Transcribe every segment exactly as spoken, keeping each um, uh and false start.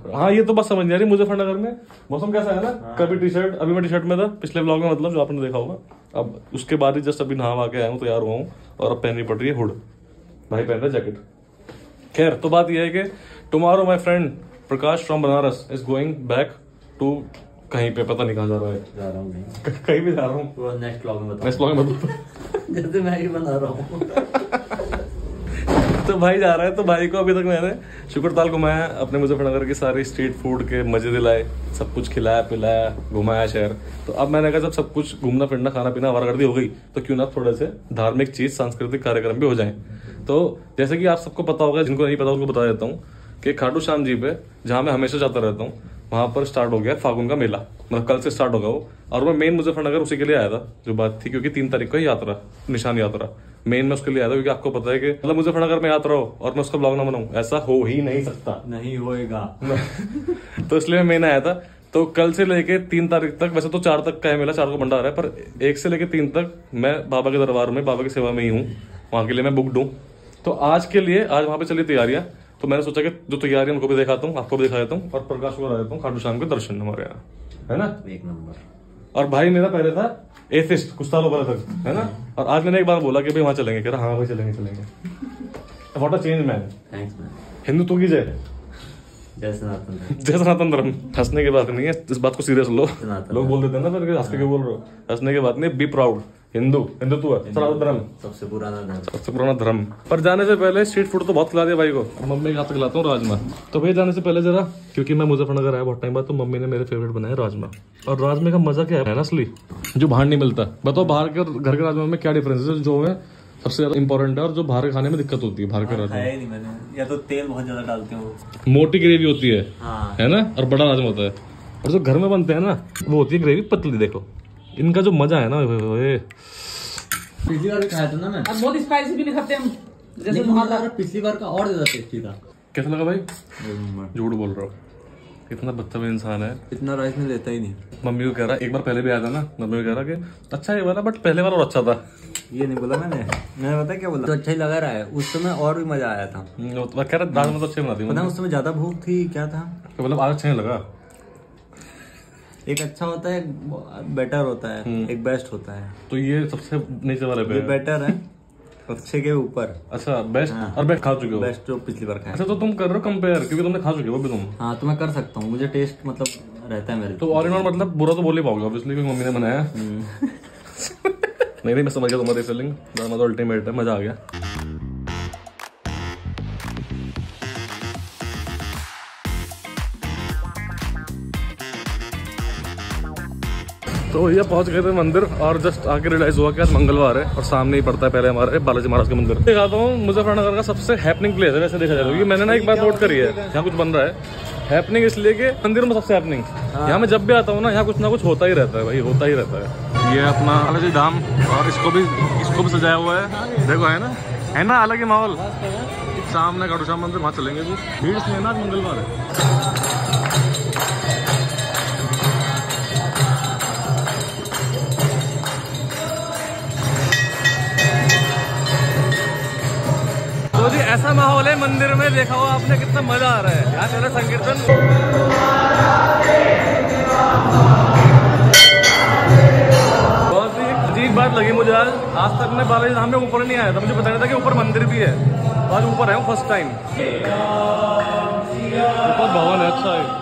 हाँ ये तो बस समझ नहीं आ रही मुजफ्फरनगर में मौसम कैसा है ना। कभी टी शर्ट, अभी मैं टी शर्ट में था पिछले ब्लॉग में, मतलब जो आपने देखा होगा। अब उसके बाद ही जस्ट अभी नहा के आया हूँ, तैयार हुआ हूँ और अब पहननी पड़ रही है हुड। भाई पहन रहा है जैकेट। खैर तो बात यह है कि tomorrow my friend Prakash from Banaras is going back to कहीं पे, पता नहीं कहाँ जा रहा है। जा रहा हूँ कहीं भी जा रहा हूँ, नेक्स्ट ब्लॉग में बताऊँ। नेक्स्ट ब्लॉग में बताऊँ जैसे मैं ही बना रहा हूँ। तो भाई जा रहा है, तो भाई को अभी तक मैंने शुक्रताल घुमाया, अपने मुजफ्फरनगर की सारी स्ट्रीट फूड के मजे दिलाए, सब कुछ खिलाया पिलाया, घुमाया शहर। तो अब मैंने कहा जब सब कुछ घूमना फिरना खाना पीना आवारागर्दी हो गई तो क्यों ना थोड़े से धार्मिक चीज सांस्कृतिक कार्यक्रम भी हो जाए। तो जैसे कि आप सबको पता होगा, जिनको नहीं पता उनको बता देता हूँ कि खाटू श्याम जी पे, जहाँ मैं हमेशा जाता रहता हूँ, वहां पर स्टार्ट हो गया फागुन का मेला। मतलब कल से स्टार्ट होगा वो। और मैं मेन मुजफ्फरनगर उसी के लिए आया था, जो बात थी, क्योंकि तीन तारीख को ही यात्रा, निशान यात्रा मेन में उसके लिए आया था, क्योंकि आपको पता है कि मतलब मुजफ्फरनगर में यात्रा हो और मैं उसका ब्लॉग ना बनाऊं, ऐसा हो ही नहीं सकता, नहीं होएगा। तो इसलिए मैं मेन आया था। तो कल से लेके तीन तारीख तक, वैसे तो चार तक का है मेला, चार को भंडार है, पर एक से लेके तीन तक मैं बाबा के दरबार में, बाबा की सेवा में ही हूँ, वहां के लिए मैं बुकड हूँ। तो आज के लिए, आज वहां पे चली तैयारियां, तो मैंने सोचा कि जो तैयारियां उनको भी दिखाता हूँ, आपको भी दिखा देता हूँ और प्रकाश को करा देता हूँ खाटू श्याम के दर्शन हमारे यहाँ, है ना। एक नंबर। और भाई मेरा पहले था एथिस्ट कुछ सालों पहले तक, है ना। और आज मैंने एक बार बोला कि भाई वहां चलेंगे, कह रहा हाँ भाई चलेंगे चलेंगे। What a change man. Thanks man. Hindutva की जय, जय सनातन धर्म। जय सनातन धर्म। हंसने की बात नहीं है, इस बात को सीरियस लो। सनातन लोग बोल देते हैं ना फिर हंस के क्यों बोल रहे हो, हंसने की बात नहीं, बी प्राउड। हिंदू, हिंदुत्व, सनातन धर्म सबसे पुराना धर्म, सबसे पुराना धर्म। पर जाने से पहले स्ट्रीट फूड तो बहुत खिला दिया भाई को, मम्मी के हाथ से खिलाता हूँ राजमा। तो भाई जाने से पहले जरा, क्योंकि मैं मुजफ्फरनगर आया बहुत टाइम बाद, तो मम्मी ने मेरे फेवरेट बनाया राजमा। और राजमे का मजा क्या है ना असली, जो बाहर नहीं मिलता। बताओ बाहर के और घर के राजमा में क्या डिफरेंस है, जो है सबसे ज्यादा इंपॉर्टेंट है, और जो बाहर के खाने में दिक्कत होती है बाहर के राजमा। खाया ही नहीं मैंने, या तो तेल बहुत ज्यादा डालते हो, मोटी ग्रेवी होती है, हाँ। है ना, और बड़ा राजमा होता है। और जो घर में बनते हैं ना, वो होती है ग्रेवी पतली। देखो इनका जो मजा है ना, वे पिछली बार भी खाया था ना मैं। अब बहुत स्पाइसी भी नहीं खाते हम, जैसे वहाँ था पिछली बार का और ज्यादा टेस्टी था। कैसा लगा भाई? झूठ बोल रहा हूँ, इतना बदतमीज इंसान है, इतना राइस में लेता ही नहीं। मम्मी को कह रहा, एक बार पहले भी आया था ना, मम्मी को कह रहा कि अच्छा ये वाला, बट पहले वाला और अच्छा था। ये नहीं बोला मैंने, मैंने पता क्या बोला, तो अच्छा ही लगा रहा है। उस समय और भी मजा आया था। तो कह रहा दाल में तो अच्छे बनाती पता उस समय ज्यादा भूख थी, क्या था, तो मतलब आज अच्छा नहीं लगा। एक अच्छा होता है, एक बेटर होता है, एक बेस्ट होता है। तो ये सबसे नीचे वाले पे ये बेटर है, अच्छे के ऊपर। अच्छा बेस्ट, और बेस्ट खा चुके हो? बेस्ट जो पिछली बार खाया। अच्छा तो तुम कर रहे हो कंपेयर, क्योंकि तुमने खा चुके हो भी तुम। हाँ तो मैं कर सकता हूँ, मुझे टेस्ट मतलब रहता है मेरे। तो ऑल इन ऑल मतलब बुरा तो बोल ही पाओगे ऑब्वियसली, क्योंकि मम्मी ने बनाया। नहीं नहीं मैं समझ गया तुम्हारी फीलिंग, ड्रामा तो अल्टीमेट है, मजा आ गया। तो भैया पहुंच गए थे मंदिर, और जस्ट आके रियलाइज हुआ कि आज मंगलवार है और सामने ही पड़ता है पहले हमारे बालाजी महाराज का मंदिर। दिखाता हूँ मुजफ्फरनगर का सबसे हैपनिंग प्लेस है वैसे देखा जाए, क्योंकि मैंने ना एक बात नोट करी है, यहाँ कुछ बन रहा है हैपनिंग इसलिए कि मंदिर में सबसे हैपनिंग। यहाँ मैं जब भी आता हूँ ना, यहाँ कुछ ना कुछ होता ही रहता है भाई, होता ही रहता है। ये अपना बालाजी धाम, और इसको भी इसको भी सजाया हुआ है, देखो है ना, है ना अलग ही माहौल। सामने खाटू श्याम मंदिर, वहाँ चलेंगे भी, भीड़ इसलिए ना मंगलवार है। तो जी ऐसा माहौल है मंदिर में, देखा हो आपने कितना मजा आ रहा है। यहाँ चल रहा संकीर्तन। बहुत ही अजीब बात लगी मुझे आज आज तक मैं बालाजी धाम में ऊपर नहीं आया था, मुझे पता नहीं था कि ऊपर मंदिर भी है। आज ऊपर आया हूँ फर्स्ट टाइम। ऊपर भवन है, अच्छा है।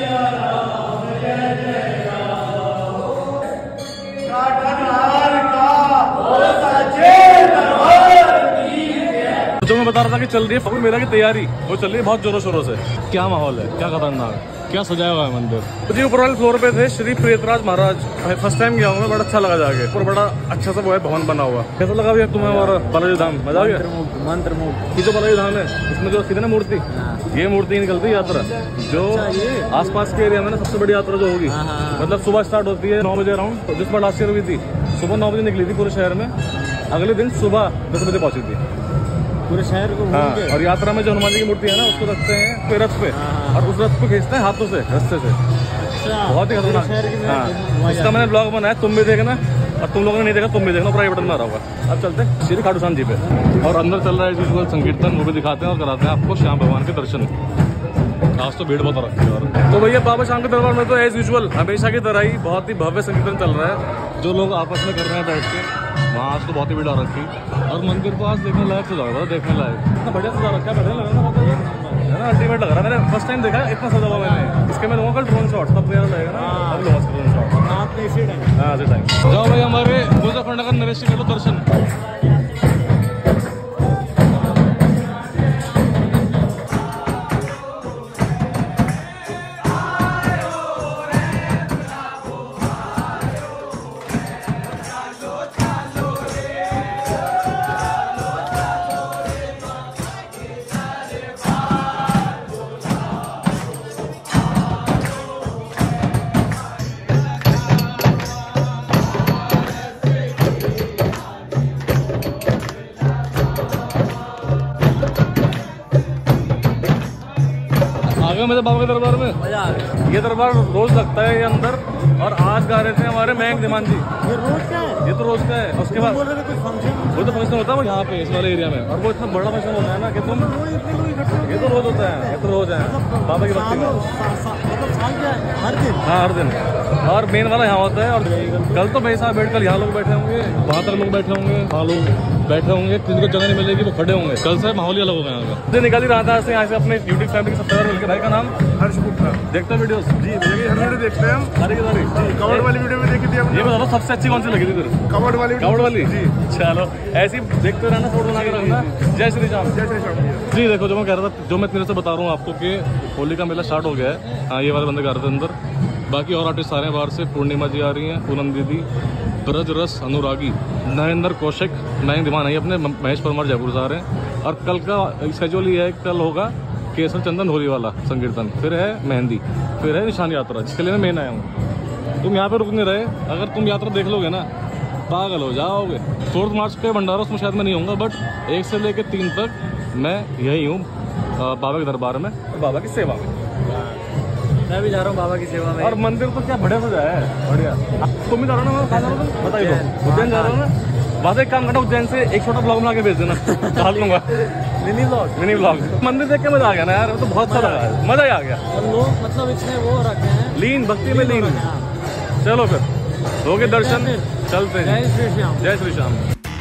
जो मैं बता रहा था कि चल रही है फागुन मेला की तैयारी, वो चल रही है बहुत जोरों शोरों से। क्या माहौल है, क्या खतरनाक, क्या सजाया हुआ है मंदिर। तो जी ऊपर वाले फ्लोर पे थे श्री प्रियतराज महाराज, फर्स्ट टाइम गया हूँ मैं, बड़ा अच्छा लगा जाके। ऊपर बड़ा अच्छा सा वो है भवन बना हुआ। कैसा लगा भैया तुम्हें हमारा बालाजी धाम? मजा आ गया। मंत्र मुग्ध। ये जो बालाजी धाम है इसमें जो सीधे ना मूर्ति, ये मूर्ति निकलती है यात्रा, जो आसपास के एरिया में ना सबसे बड़ी यात्रा जो होगी, मतलब सुबह स्टार्ट होती है नौ बजे अराउंड, तो जिस बार लास्ट ईयर हुई थी सुबह नौ बजे निकली थी पूरे शहर में, अगले दिन सुबह दस बजे पहुंची थी पूरे शहर को। हाँ, और यात्रा में जो हनुमान जी की मूर्ति है ना, उसको रखते हैं रथ पे, और उस रथ को खींचते हैं हाथों से, रस्ते से। अच्छा, बहुत ही खतरनाक। हाँ, इसका मैंने ब्लॉग बनाया, तुम भी देखना, और तुम लोगों ने नहीं देखा तुम भी देखना, प्राइवेट में आ रहा होगा। अब चलते हैं श्री खाटू श्याम जी पे, और अंदर चल रहा है संकीर्तन, वो भी दिखाते हैं और कराते हैं आपको श्याम भगवान के दर्शन। आज तो भीड़ बहुत रखी है। तो भैया बाबा शाम के दरबार में तो एज यूजुअल हमेशा की तरह ही बहुत ही भव्य संकीर्तन चल रहा है, जो लोग आपस में कर रहे हैं बैठ के। वहाँ आज तो बहुत ही भीड़ आ रखी और मंदिर को आज देखने लायक सजा रहा था, देखने लायक इतना बढ़िया सजा रखा है, बढ़िया लग रहा है ना, अल्टीमेट लग रहा है। मैंने फर्स्ट टाइम देखा है इतना सजा हुआ मैंने। इसके मैं लूँगा कल ड्रोन शॉट, तब प्यारा लगेगा ना, अब लूँगा ड्रोन शॉट। आपने इसी टाइम हाँ इसी टाइम जाओ भाई, हमारे मुजफ्फरनगर नरेश के लो दर्शन। मेरे बाबा के दरबार में मजा आ गया। ये दरबार रोज लगता है ये अंदर, और आज गा रहे थे हमारे महक दिमान जी। ये रोज का है? ये तो रोज का है। उसके बाद बोल रहे थे कुछ फंक्शन, वो तो फंक्शन होता है वो यहाँ पे इस वाले एरिया में, और वो इतना बड़ा फंक्शन होता है ना कि तुम, ये तो रोज होता है, ये तो रोज है बाबा की भक्ति में। मतलब साल क्या है? हर दिन? हाँ हर दिन, और मेन वाला यहाँ होता है। और कल तो भाई साहब बैठ, कल यहाँ लोग बैठे होंगे, वहाँ तक लोग बैठे होंगे, वहाँ लोग बैठे होंगे, जिनको जगह नहीं मिलेगी वो खड़े होंगे। कल से माहौल ही अलग होगा यहाँ का। निकल ही रहा था यहाँ से अपने यूट्यूब फैमिली के सब्सक्राइबर मिलकर। भाई का नाम हर्ष गुप्ता। देखते हैं वीडियोस जी, हर वीडियो देखते हैं हम। सारी की सारी कवर्ड वाली वीडियो भी देखी थी हमने। ये बताओ सबसे अच्छी कौन सी लगी थी तेरे? कवर्ड वाली कवर्ड वाली जी। चलो ऐसी देखते रहना, फोटो बना के रखना। जय श्री राम। जय श्री राम। जी देखो, जो मैं कह रहा था, जो मैं तेरे से बता रहा हूँ आपको कि होली का मेला स्टार्ट हो गया है। हाँ ये वाले बंदे गा रहे थे अंदर, बाकी और आर्टिस्ट सारे बाहर से। पूर्णिमा जी आ रही हैं, पूनम दीदी, ब्रज रस अनुरागी, नरेंद्र कौशिक, महक दिमान आई अपने, महेश परमार जयपुर से आ रहे हैं। और कल का शेड्यूल ये है, कल होगा केसर चंदन होली वाला संकीर्तन, फिर है मेहंदी, फिर है निशान यात्रा, जिसके लिए मैं मेन आया हूँ। तुम यहाँ पे रुक नहीं रहे, अगर तुम यात्रा देख लोगे ना पागल हो जाओगे। फोर्थ मार्च पे भंडारा, उसमें शायद मैं नहीं होऊंगा, बट एक से लेकर तीन तक मैं यही हूँ बाबा के दरबार में, बाबा की सेवा में। मैं भी जा रहा हूँ बाबा की सेवा में। और मंदिर तो क्या बढ़िया सजाया है, बढ़िया। तुम भी जा रहे हो ना? कहाँ जा रहे हो? बताइए दो। उज्जैन जा रहे हो ना? वहाँ से एक काम करना, उज्जैन से एक छोटा ब्लॉग बना के भेज देना, डाल लूंगा। Mini blog. Mini blog. मंदिर देख के मजा आ गया ना यार, तो बहुत अच्छा लगा, मजा ही आ गया। और लोग मतलब इसमें वो रखे हैं, लीन, भक्ति में लीन। चलो फिर हो गए दर्शन, चलते हैं। जय श्री श्याम। जय श्री श्याम।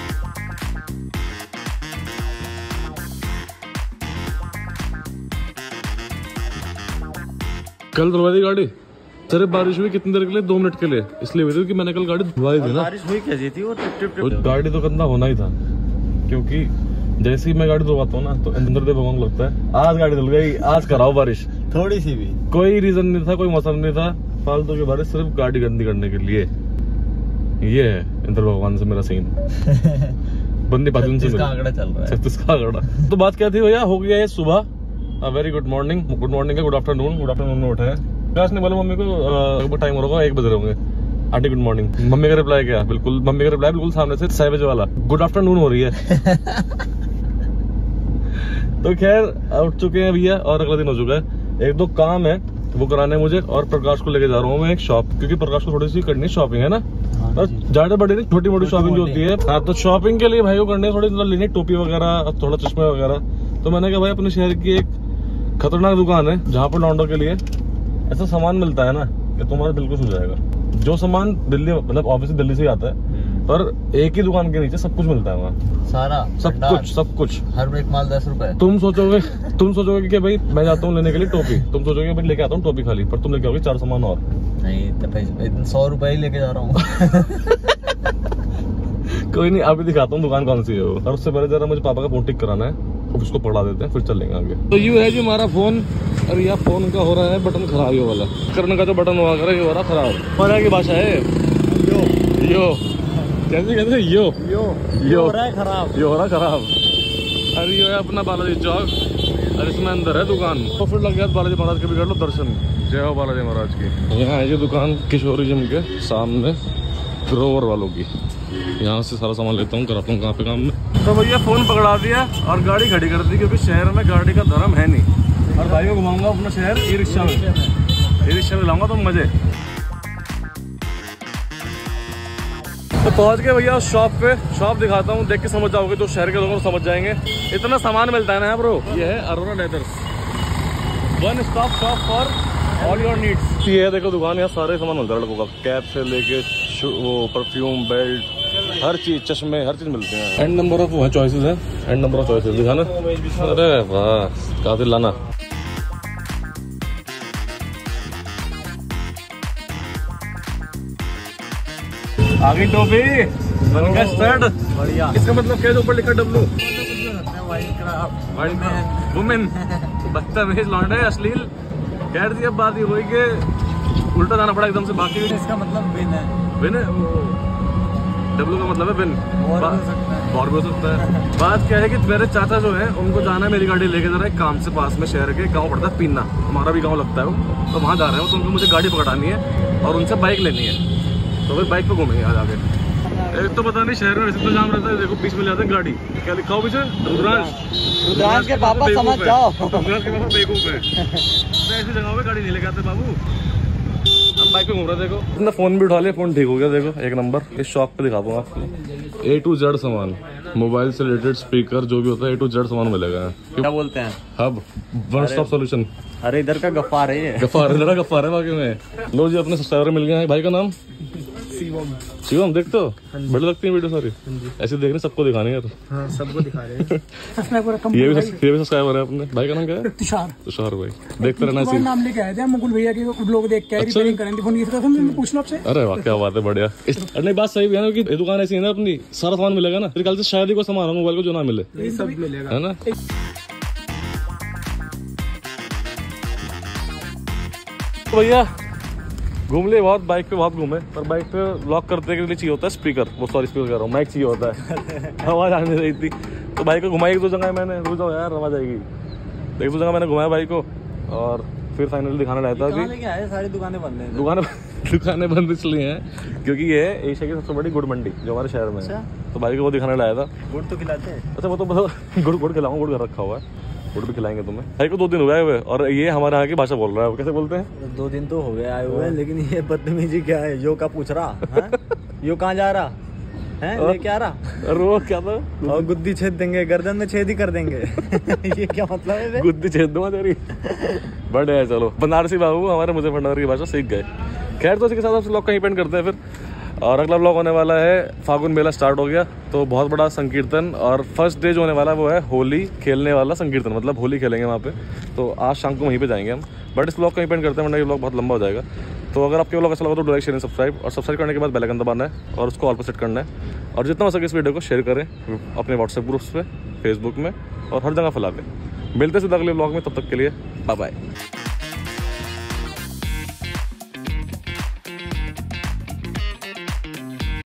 कल धुलवा दी गाड़ी, सिर्फ बारिश हुई कितनी देर के लिए? दो मिनट के लिए, इसलिए हुई थी कि मैंने कल गाड़ी धुलवाई थी ना। बारिश हुई कैसी थी? वो टिप टिप टिप। गाड़ी तो गंदा होना ही था, क्योंकि जैसे ही मैं गाड़ी धुलवाता हूँ ना तो इंद्र देव भगवान को लगता है आज गाड़ी धुल गई, आज कराओ बारिश। थोड़ी सी भी कोई रीजन नहीं था, कोई मौसम नहीं था, फालतू की बारिश सिर्फ गाड़ी गंदी करने के लिए। ये है इंद्र भगवान से मेरा सीन। बंदी बात उनसे आंकड़ा चल रहा है, इसका आंकड़ा। तो बात क्या थी भैया, हो गया ये सुबह। Very good morning, good morning है, गुड आफ्टरनून, गुड आफ्टरनून में उठे हैं। क्लास नहीं बोले मम्मी को टाइम हो रहा, एक बज रहे होंगे। Aunty good morning. मम्मी का रिप्लाई क्या? बिल्कुल मम्मी का रिप्लाई बिल्कुल सामने से छह बजे वाला, गुड आफ्टरनून हो रही है। तो खैर उठ चुके हैं भैया, और अगला दिन हो चुका है। एक दो काम है वो कराने मुझे, और प्रकाश को लेके जा रहा हूँ मैं एक शॉप, क्योंकि प्रकाश को थोड़ी सी करनी शॉपिंग है ना, ज्यादा बड़ी नहीं, छोटी मोटी शॉपिंग जो होती है। हाँ तो शॉपिंग के लिए भाई को करने थोड़ी लेनी, टोपी वगैरह, थोड़ा चश्मे वगैरह। तो मैंने कहा भाई अपने शहर की एक खतरनाक दुकान है जहाँ पर लॉन्डो के लिए ऐसा सामान मिलता है ना कि तुम्हारा दिल खुश हो जाएगा। जो सामान दिल्ली, मतलब ऑब्वियसली दिल्ली से ही आता है, पर एक ही दुकान के नीचे सब कुछ मिलता है वहाँ, सारा सब कुछ सब कुछ। हर एक माल दस रुपए। तुम सोचोगे तुम सोचोगे कि भाई मैं जाता हूँ लेने के लिए टोपी, तुम सोचोगे भाई लेके आता हूँ टोपी खाली, पर तुम लेके आओगे चार सामान और। नहीं तो सौ रुपए ही लेके जा रहा हूँ। कोई नहीं, अभी दिखाता हूँ दुकान कौन सी है वो। और उससे पहले जरा मुझे पापा का फोन ठीक कराना है, उसको पकड़ा देते हैं, फिर चलेंगे आगे। तो यू है जी हमारा फोन, और यह फोन का हो रहा है बटन खराब, ये वाला करने का जो बटन हुआ करे ये हो रहा खराब। मजा की भाषा है यो यो, कैसे कहते हैं यो यो यो हो रहा है खराब, ये हो रहा खराब। अरे ये है अपना बालाजी चौक, और इसमें अंदर है दुकान। तो फिर लग गया बालाजी महाराज के भी कर लो दर्शन। जय हो बालाजी महाराज की। यहाँ है ये दुकान किशोरिज्म के सामने, ग्रोवर वालों की। यहाँ से सारा सामान लेता हूँ, कराता हूँ कहाँ पे काम में। तो भैया फोन पकड़ा दिया और गाड़ी खड़ी कर दी, क्योंकि शहर में गाड़ी का धर्म है नहीं। और भाई को घुमाऊंगा अपना शहर ई रिक्शा में, ई रिक्शा में लाऊंगा तो मजे। तो पहुंच गए भैया उस शॉप पे, शॉप दिखाता हूँ, देख के समझ जाओगे, तो शहर के लोगों को समझ जाएंगे। इतना सामान मिलता है ना ब्रो। ये है Arora leathers, one stop shop for all your needs. ये है देखो दुकान, यहाँ सारे सामान मिलता है लड़कों का, कैप से लेके वो परफ्यूम, बेल्ट, हर चीज, चश्मे, हर चीज मिलते हैं। एंड नंबर ऑफ वो है चॉइसेस है, एंड नंबर ऑफ चॉइसेस दिखाना। अरे वाह कातिल लाना। आगे टोपी बन गया स्टड, बढ़िया। इसका मतलब क्या है ऊपर लिखा डब्लू? White women. बदतमीज लौंडे, अश्लील। कह रही अब बात ये हुई कि उल्टा जाना पड़ा एकदम से। बाकी इसका मतलब बिन है। बिन डब्लू का मतलब है बिन, और भी हो सकता है। और भी हो सकता है। बात क्या है कि मेरे चाचा जो है उनको जाना है मेरी गाड़ी लेके जा रहा है काम से, पास में शहर के गांव पड़ता है पीना, हमारा भी गांव लगता है वो, तो वहाँ जा रहे हैं तो उनको मुझे गाड़ी पकड़ानी है और उनसे बाइक लेनी है, तो फिर बाइक पे घूमेंगे आज आगे। एक तो पता नहीं शहर में वैसे तो जाम रहता है, देखो बीच में जाते हैं गाड़ी, क्या लिखा हो पीछे? रुद्रांश। रुद्रांश के पापा समझ जाओ। रुद्रांश के पापा बेवकूफ है, तो ऐसी जगहों पे गाड़ी नहीं लेके आते बाबू। अब बाइक पे घूम रहा है देखो, अपना फोन भी उठा लिया, फोन ठीक हो गया देखो एक नंबर। इस शॉप पे दिखा दूंगा आपको, ए टू जेड सामान, मोबाइल से रिलेटेड, स्पीकर, जो भी होता है ए टू जेड सामान मिलेगा। क्या बोलते हैं? Hub, one stop solution. अरे इधर का गफ्फार है ये। गफ्फार है, गफ्फार है बाकी में। लो जी अपने सब्सक्राइबर मिल गए हैं। भाई का नाम शिवम। देखते हो बड़ी लगती है वीडियो सारी ऐसे देखने, सबको दिखाने यार। हाँ, सबको दिखा रहे हैं। ये भी ये भी सब्सक्राइबर है अपने। भाई का नाम क्या है? तुषार। तुषार भाई, देखते रहना तुषार नाम लेके आए थे मुकुल भैया के, लोग देख के रिपेयरिंग करें थे, फोन किया था हमने, पूछ लो आपसे। अरे वाह क्या बात है, बढ़िया। अरे बात सही भी है ना कि ये दुकान ऐसी है ना अपनी, सारा सामान मिलेगा ना, फिर कल से शायद ही कोई सामान हो मोबाइल को जो ना मिले, ये सब मिलेगा है ना। भैया घूम लिए बहुत, बाइक पे बहुत घूमे, पर बाइक पे लॉक करने के लिए चाहिए होता है स्पीकर, वो सॉरी स्पीकर कह रहा हूँ, माइक चाहिए होता है। आवाज आने रही थी तो बाइक को घुमाई एक दो जगह मैंने, रुक जाओ यार आवाज आएगी। एक दो जगह मैंने घुमाया बाइक को और फिर फाइनली दिखाना रहता है। अभी सारी दुकानें बंद हैं। दुकानें दुकानें बंद इसलिए हैं क्योंकि ये एशिया की सबसे बड़ी गुड़ मंडी जो हमारे शहर में है, तो भाई को वो दिखाने लाया था। गुड़ तो खिलाते हैं। अच्छा वो तो बता, गुड़ गुड़ खिलाऊंगा, गुड़ घर रखा हुआ है, गुड़ भी खिलाएंगे तुम्हें। भाई को दो दिन हुए हुए और ये हमारे यहाँ की भाषा बोल रहा है। वो कैसे बोलते हैं? दो दिन तो हो गए आए हुए, लेकिन ये बदतमीजी क्या है? यो का पूछ रहा है, यो कहाँ जा रहा है, लेके आ रहा। और वो क्या था? और गुद्दी छेद देंगे, गर्दन में छेद ही कर देंगे। ये क्या मतलब है? गुद्दी छेद दूंगा तेरी। बड़े है, चलो बनारसी बाबू हमारे मुजफ्फरनगर की भाषा सीख गए। खैर तो इसके साथ आप लोग कहीं पेंट करते हैं फिर। और अगला ब्लॉग होने वाला है, फागुन मेला स्टार्ट हो गया तो बहुत बड़ा संकीर्तन, और फर्स्ट डे जो होने वाला है वो है होली खेलने वाला संकीर्तन, मतलब होली खेलेंगे वहाँ पे। तो आज शाम को वहीं पे जाएंगे हम, बट इस ब्लॉग कहीं पेंट करते हैं वरना ये ब्लॉग बहुत लंबा हो जाएगा। तो अगर आपके ब्लॉग अच्छा लगा तो लाइक शेयर सब्सक्राइब, और सब्सक्राइब करने के बाद बेल आइकन दबाना है और उसको ऑल पर सेट करना है, और जितना हो सके इस वीडियो को शेयर करें अपने व्हाट्सएप ग्रुप्स पे, फेसबुक में और हर जगह फैला दें। मिलते हैं सीधा अगले ब्लॉग में, तब तक के लिए बाय बाय।